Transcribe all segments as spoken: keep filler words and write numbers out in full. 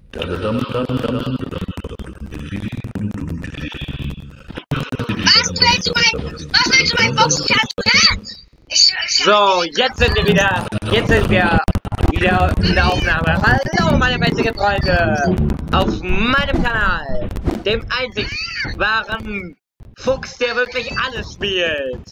willst du mein, was willst du mein Boxchat? So, jetzt sind wir wieder, jetzt sind wir wieder in der Aufnahme. Hallo meine winzigen Freunde, auf meinem Kanal, dem einzig wahren Fuchs, der wirklich alles spielt.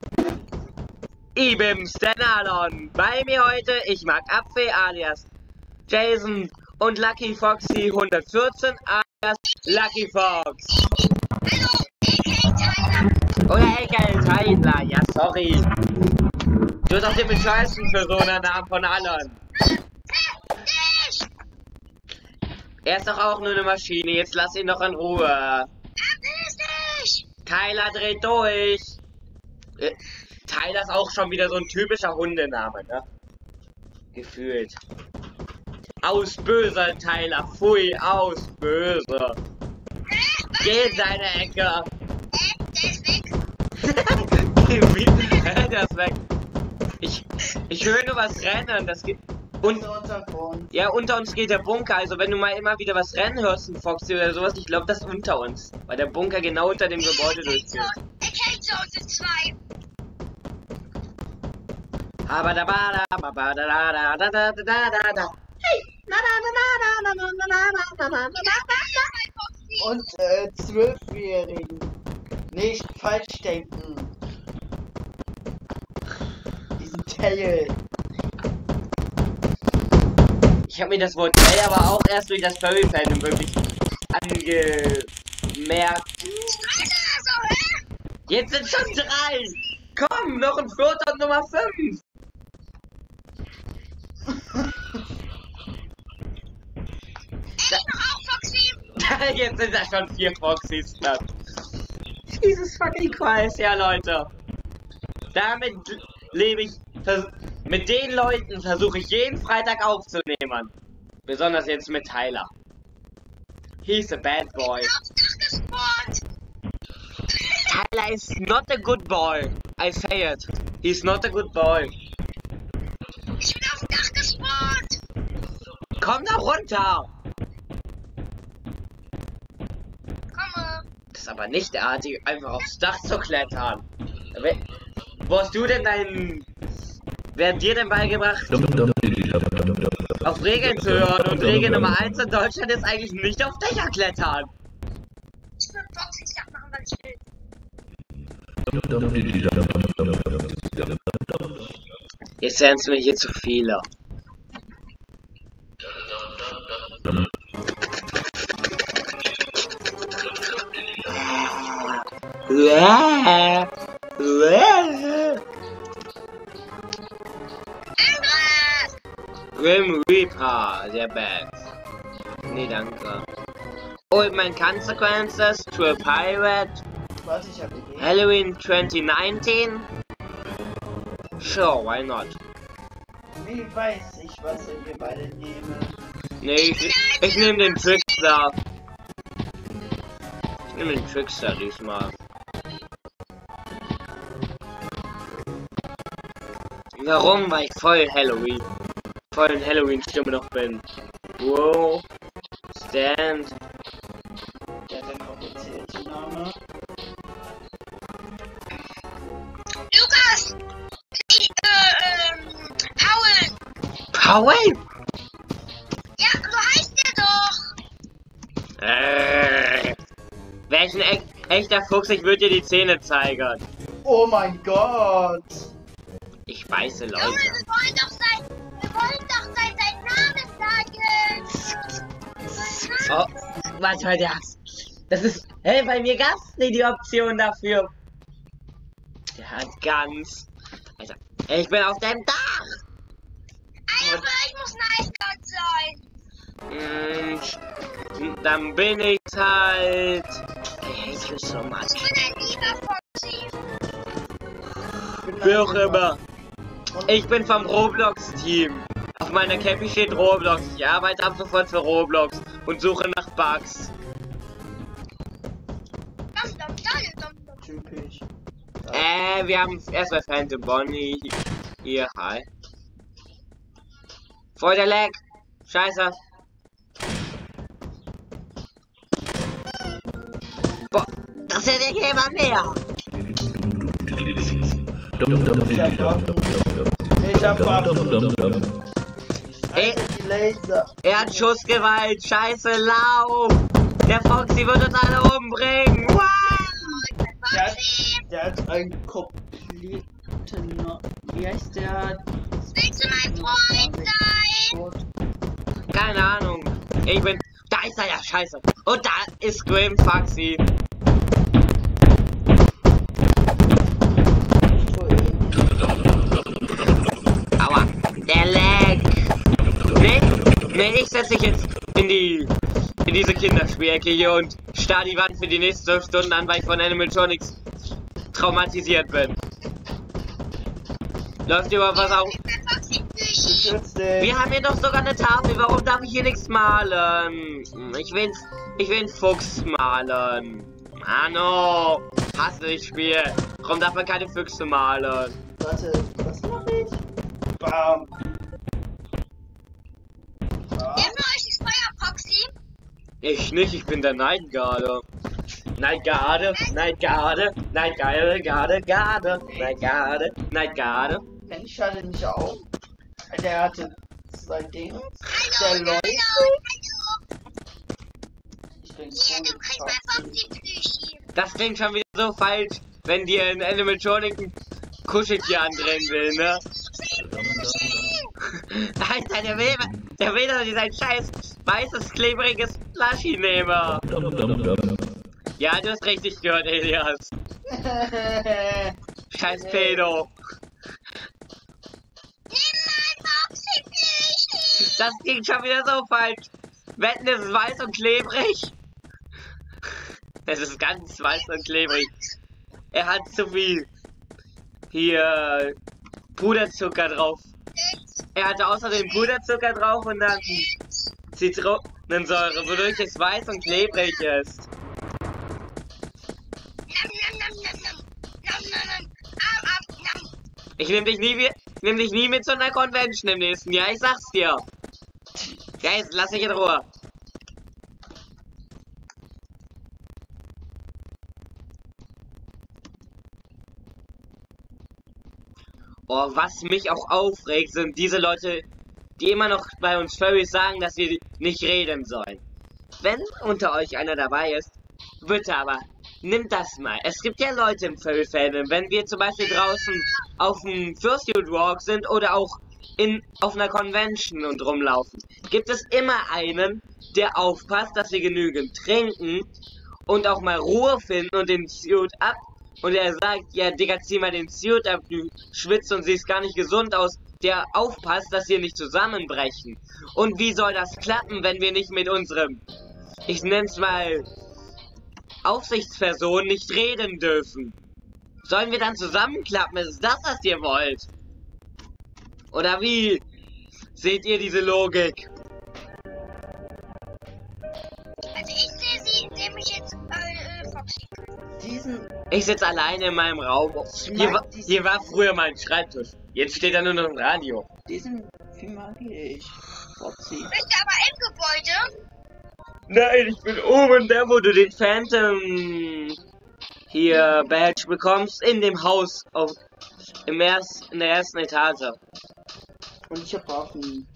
Ibims, der Nalon. Bei mir heute, ich mag Apfel alias Jason und Lucky Foxy hundertvierzehn alias Lucky Fox. Hallo, A K Tyler. Oder A K Tyler, ja sorry. Du bist auch der bescheuersten für so einen Namen von allen. Er ist doch auch nur eine Maschine, jetzt lass ihn doch in Ruhe. Tyler dreht durch. Äh, Tyler ist auch schon wieder so ein typischer Hundename, ne? Gefühlt. Aus böse, Tyler. Pfui, aus böse. Geh in seine Ecke. Der ist weg. Wie? Hä, der ist weg. Ich, ich höre nur was rennen. Das geht. Und, ja, unter uns geht der Bunker. Also wenn du mal immer wieder was rennen hörst, ein Foxy oder sowas, ich glaube, das ist unter uns. Weil der Bunker genau unter dem Gebäude durchgeht. Zone sind zwei. Aber da da da da da da da da da da. Und äh, Zwölfjährigen nicht falsch denken. Diesen Tail. Ich habe mir das Wort Tail aber auch erst durch das Furry-Fandom wirklich angemerkt. Jetzt sind schon drei! Komm, noch ein Vierter und Nummer fünf! Jetzt sind da schon vier Foxys platt. Jesus fucking Christ, ja Leute. Damit lebe ich, mit den Leuten versuche ich jeden Freitag aufzunehmen. Besonders jetzt mit Tyler. He's a bad boy. Tyler is not a good boy. I say it. He's not a good boy. Ich bin aufs Dach gespawnt. Komm da runter. Komme. Das ist aber nicht der Artige, einfach aufs Dach zu klettern. Wo hast du denn deinen... Wer hat dir denn beigebracht, auf Regeln zu hören? Und Regel Nummer eins in Deutschland ist eigentlich nicht auf Dächer klettern. Ich will Boxing machen, weil ich will. Jetzt sind es mir hier zu viele. Grim Reaper, sehr bad. Nee, danke. Oh, mein Consequences to a Pirate. Warte, ich hab Idee. Halloween twenty nineteen. Sure, why not? Wie weiß ich, was wir beide nehmen? Nee, ich, ich nehme den Trickster. Ich nehme den Trickster diesmal. Warum? Weil ich voll Halloween. Voll in Halloween-Stimme noch bin. Wow. Stand. Der hat ein komplizierter Name. Lukas! Ich, äh, ähm, Paul! Paul? Ja, so heißt der doch! Äh. Welchen e echter Fuchs, ich würde dir die Zähne zeigen. Oh mein Gott! Ich weiß, Leute. Junge, wir wollen doch sein, wir wollen doch sein, seinen Namen sagen! Oh, was war das? Das ist, hey, bei mir gab's nicht die Option dafür. Der hat ganz, also, ich bin auf deinem Dach. Aber ich muss nice dort sein! Und dann bin ich halt. I hate you so much. Ich bin ein lieber Foxy! Wie auch immer. Ich bin vom Roblox-Team. Auf meiner Cappy steht Roblox. Ich arbeite ab sofort für Roblox und suche nach Bugs. Dum, dum, dum, dum, dum. Typisch. Äh, wir haben erstmal Phantom Bonnie. Hier, hi. Voll der Lag. Scheiße. Bitte, wir gehen mal mehr. Ich hab Waffen. Ich hab Waffen. Ey, Die Laser. er hat Schussgewalt. Scheiße, lauf. Der Foxy wird uns alle umbringen. Wow. Der hat, der hat einen kompletten... Wie heißt der? Willst du mein Freund sein? Keine Ahnung. Ich bin... Da ist er ja, scheiße. Und da ist Grim Foxy. Aua, der Lag. Nee, nee, ich setze dich jetzt in die... in diese Kinderspielecke hier und starr die Wand für die nächsten zwölf Stunden an, weil ich von Animatronics traumatisiert bin. Läuft überhaupt was auf? Wir haben hier doch sogar eine Tafel. Warum darf ich hier nichts malen? Ich will, ich will einen Fuchs malen. Mano, hasse das Spiel. Warum darf man keine Füchse malen? Warte, was mach ich? Bam. Wer von euch ist Feuer, Foxy? Ich nicht, ich bin der Night Garde. Night Garde, Night Garde, Night Garde, Garde, Garde, Night Garde, Night Garde. Wenn ich schalte nicht auf. Der hatte sein Ding. Der Hallo, läuft. hallo. Ich bin Hier, du kriegst mein Foxy-Plüschchen. Das klingt schon wieder so falsch, wenn dir ein Animatronic ein Kuscheltier andrehen will, ne? Alter, der will, der will doch sein scheiß weißes, klebriges Plushie nehmen. Ja, du hast richtig gehört, Elias. Scheiß Pedo. Nimm mein Foxy-Plüschchen. Das klingt schon wieder so falsch. Wetten, es ist weiß und klebrig. Es ist ganz weiß und klebrig. Er hat zu viel hier Puderzucker drauf. Er hatte außerdem Puderzucker drauf und dann Zitronensäure, wodurch es weiß und klebrig ist. Nam, nam, nam, nam, nam. Nam, nam, nam. Au, au, nam. Ich nehm dich nie, ich nehm dich nie mit zu einer Convention im nächsten Jahr, ich sag's dir. Ja, jetzt lass dich in Ruhe. Oh, was mich auch aufregt, sind diese Leute, die immer noch bei uns Furries sagen, dass wir nicht reden sollen. Wenn unter euch einer dabei ist, bitte aber, nimmt das mal. Es gibt ja Leute im Furry-Fandom, wenn wir zum Beispiel draußen auf dem Fursuit Walk sind oder auch in, auf einer Convention und rumlaufen, gibt es immer einen, der aufpasst, dass wir genügend trinken und auch mal Ruhe finden und den Suit ab. Und er sagt, ja, Digga, zieh mal den Suit ab, du schwitzt und siehst gar nicht gesund aus. Der aufpasst, dass wir nicht zusammenbrechen. Und wie soll das klappen, wenn wir nicht mit unserem, ich nenn's mal, Aufsichtsperson nicht reden dürfen? Sollen wir dann zusammenklappen? Ist das, was ihr wollt? Oder wie seht ihr diese Logik? Also ich sehe sie, nämlich jetzt äh, Foxy. Diesen. Ich sitze alleine in meinem Raum. Hier war, hier war früher mein Schreibtisch. Jetzt steht da nur noch ein Radio. Diesen. Wie mag ich? Foxy. Bist du aber im Gebäude? Nein, ich bin oben, da wo du den Phantom hier Badge bekommst, in dem Haus auf im erst, in der ersten Etage. Und ich hab Waffen.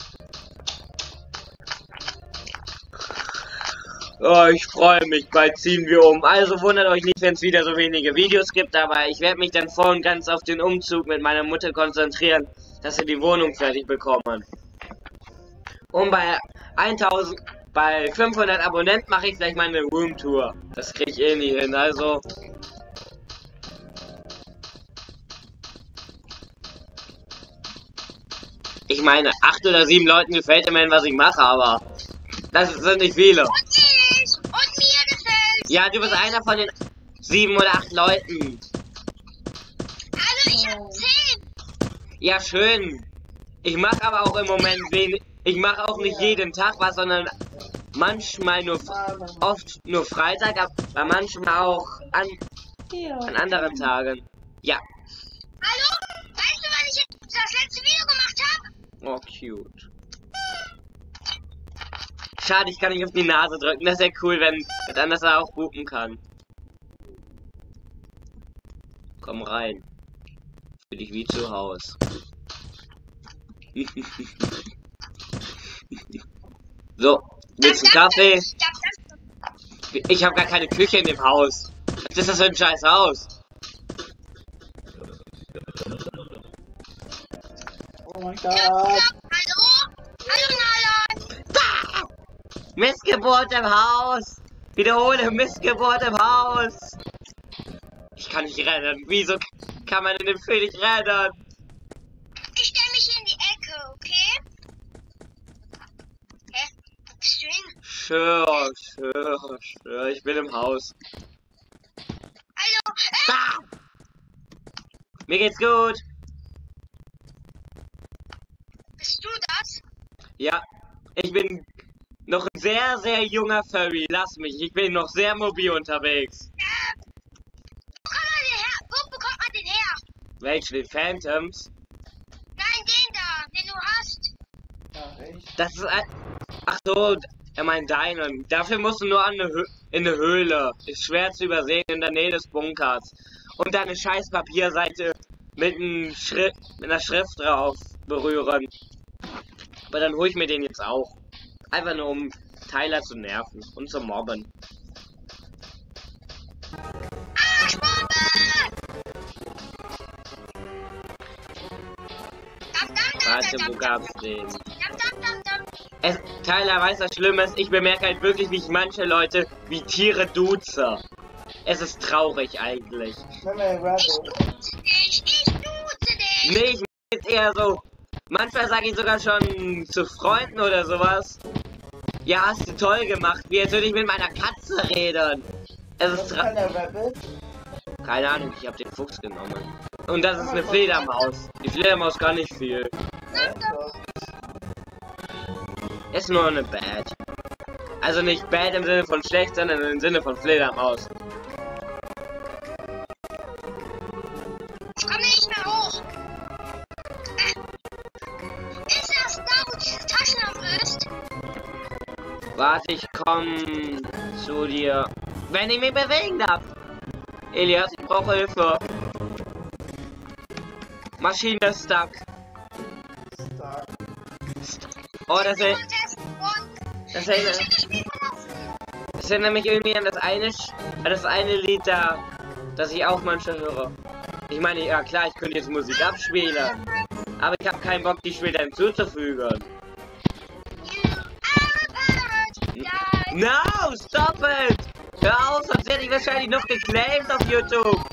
Oh, ich freue mich, bald ziehen wir um. Also wundert euch nicht, wenn es wieder so wenige Videos gibt, aber ich werde mich dann voll und ganz auf den Umzug mit meiner Mutter konzentrieren, dass wir die Wohnung fertig bekommen. Und bei tausend, bei fünfhundert Abonnenten mache ich vielleicht mal eine Roomtour. Das kriege ich eh nie hin, also... Ich meine, acht oder sieben Leuten gefällt immerhin, was ich mache, aber... Das sind nicht viele. Und ich! Und mir gefällt. Ja, du bist einer von den sieben oder acht Leuten. Also ich hab zehn. Ja, schön. Ich mache aber auch im Moment wenig. Ich mache auch nicht jeden Tag was, sondern manchmal nur, oft nur Freitag, aber manchmal auch an, an anderen Tagen. Ja. Hallo? Weißt du, wann ich jetzt das letzte Video gemacht habe? Oh, cute. Schade, ich kann nicht auf die Nase drücken. Das wäre cool, wenn dann das auch hupen kann. Komm rein. Für dich wie zu Hause. So, willst du einen Kaffee? Ich habe gar keine Küche in dem Haus. Was ist das für ein scheiß Haus? Oh mein Ja, Gott. hallo? Hallo, Nala. Ah! Missgeburt im Haus! Wiederhole Missgeburt im Haus! Ich kann nicht rennen. Wieso kann man in dem Film nicht rennen? Ich stelle mich in die Ecke, okay? Hä? Wo bist du hin? Sure, sure, sure. Ich bin im Haus. Hallo? Äh, Ah! Mir geht's gut. bist du das? Ja, ich bin noch ein sehr, sehr junger Furry. Lass mich. Ich bin noch sehr mobil unterwegs. Äh, wo kann man den her? Wo bekommt man den her? Welche? Den Phantoms? Nein, den da, den du hast. Ja, echt? Das ist ein... Ach so, er meint deinen. Dafür musst du nur an eine Hö in eine Höhle. Ist schwer zu übersehen in der Nähe des Bunkers. Und deine scheiß Papierseite mit, einem Schrift, mit einer Schrift drauf berühren. Aber dann hole ich mir den jetzt auch. Einfach nur um Tyler zu nerven und zu mobben. Arschbombe! Dam, dam, dam, Warte, dam, wo dam, gab's den? dam, dam, dam, dam. Es, Tyler weiß, was Schlimmes. Ich bemerke halt wirklich, wie ich manche Leute wie Tiere duze. Es ist traurig eigentlich. Nein, nein, Ich Rabbit. duze dich, ich duze dich. Nee, ich mein jetzt eher so. Manchmal sage ich sogar schon zu Freunden oder sowas. Ja, hast du toll gemacht. Wie als würde ich mit meiner Katze reden. Es Das ist ist tra keine Rabbit. Keine Ahnung, ich habe den Fuchs genommen. Und das ist eine Fledermaus. Die Fledermaus kann nicht viel. Also, Ist nur eine Bad. Also nicht bad im Sinne von schlecht, sondern im Sinne von Fledermaus. Ich komme nicht mehr hoch. Äh, ist das da, wo diese Taschenlampe ist? Warte, ich komm zu dir. Wenn ich mich bewegen darf. Elias, ich brauche Hilfe. Maschine ist stuck. stark. Oh, das, er, das, erinnert, Ich bin verlassen. das erinnert mich irgendwie an das eine, Sch- an das eine Lied da, das ich auch manchmal höre. Ich meine, ja klar, ich könnte jetzt Musik abspielen. Aber ich habe keinen Bock, die später hinzuzufügen. You are a pirate. Die. No, stop it! Hör auf, sonst werde ich wahrscheinlich noch geclaimed auf YouTube.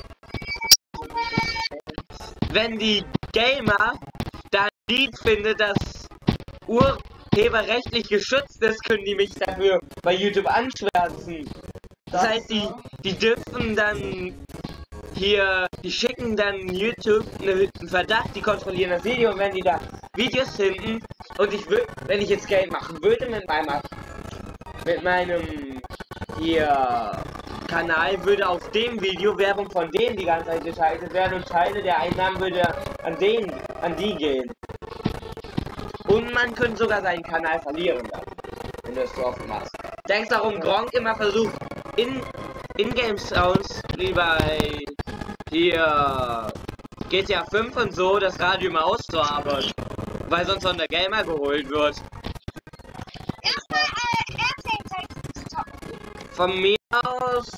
Wenn die Gamer da ein Lied findet, das urheberrechtlich geschützt ist, können die mich dafür bei YouTube anschwärzen. Das heißt, die, die dürfen dann hier, die schicken dann YouTube eine, einen Verdacht, die kontrollieren das Video und wenn die da Videos finden und ich würde, wenn ich jetzt Geld machen würde mit meinem, mit meinem hier Kanal, würde auf dem Video Werbung von denen die ganze Zeit geschaltet werden und Teile der Einnahmen würde an den, an die gehen. Und man könnte sogar seinen Kanal verlieren dann, wenn du es so oft machst. Denkst darum, Gronk immer versucht, in In-Game-Sounds, wie bei hier G T A fünf und so, das Radio immer auszuarbeiten, weil sonst von der Gamer geholt wird. Erstmal äh, Airplane-Zeit zu zocken. Von mir aus,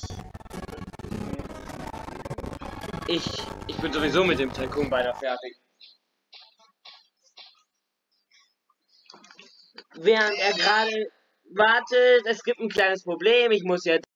ich, ich bin sowieso mit dem Tycoon beinahe fertig. Während er gerade wartet, es gibt ein kleines Problem, ich muss ja